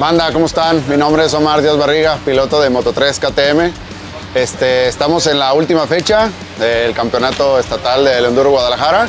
Banda, ¿cómo están? Mi nombre es Omar Díaz Barriga, piloto de Moto3 KTM. Estamos en la última fecha del Campeonato Estatal del Enduro Guadalajara.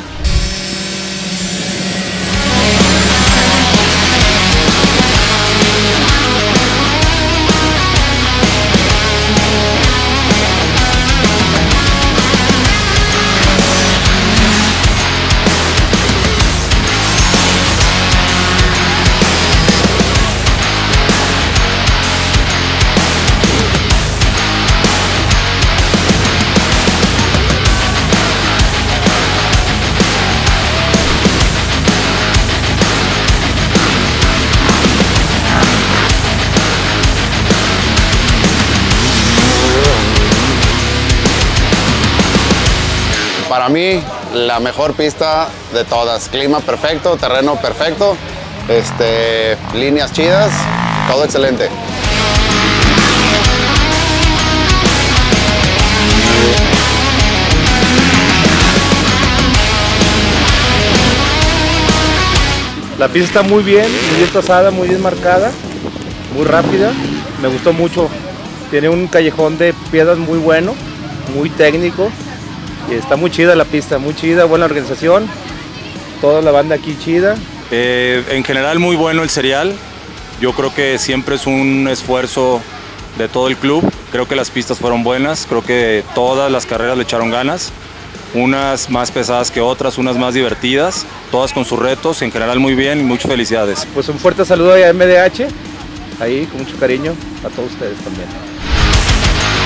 Para mí, la mejor pista de todas. Clima perfecto, terreno perfecto, líneas chidas, todo excelente. La pista está muy bien trazada, muy bien marcada, muy rápida. Me gustó mucho. Tiene un callejón de piedras muy bueno, muy técnico. Y está muy chida la pista, muy chida, buena organización, toda la banda aquí chida. En general muy bueno el serial, yo creo que siempre es un esfuerzo de todo el club, creo que las pistas fueron buenas, creo que todas las carreras le echaron ganas, unas más pesadas que otras, unas más divertidas, todas con sus retos, en general muy bien y muchas felicidades. Pues un fuerte saludo a MDH, ahí con mucho cariño a todos ustedes también.